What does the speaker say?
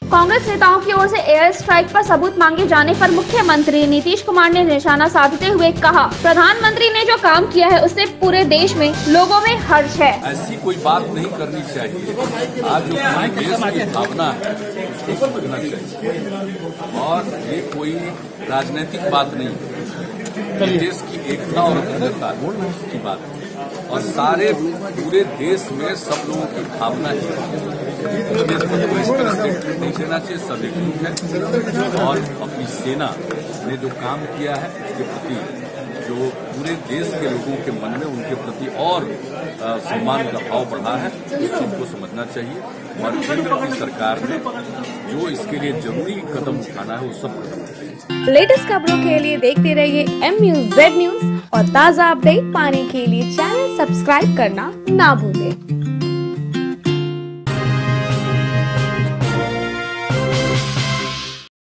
कांग्रेस नेताओं की ओर से एयर स्ट्राइक पर सबूत मांगे जाने पर मुख्यमंत्री नीतीश कुमार ने निशाना साधते हुए कहा, प्रधानमंत्री ने जो काम किया है उससे पूरे देश में लोगों में हर्ष है। ऐसी कोई बात नहीं करनी चाहिए। आज जो देश की भावना है उसको समझना चाहिए और ये कोई राजनीतिक बात नहीं है, देश की एकता और अखंडता की बात है और सारे पूरे देश में सब लोगों की भावना है। देश को कोई स्टेटमेंट नहीं देना चाहिए, सब एकजुट है और अपनी सेना ने जो काम किया है उसके प्रति जो पूरे देश के लोगों के मन में उनके प्रति और सम्मान का भाव बढ़ा है, इस चीज को समझना चाहिए और केंद्र की सरकार ने जो इसके लिए जरूरी कदम उठाना है वो सब कदम। लेटेस्ट खबरों के लिए देखते रहिए MUZ न्यूज और ताज़ा अपडेट पाने के लिए चैनल सब्सक्राइब करना ना भूलें।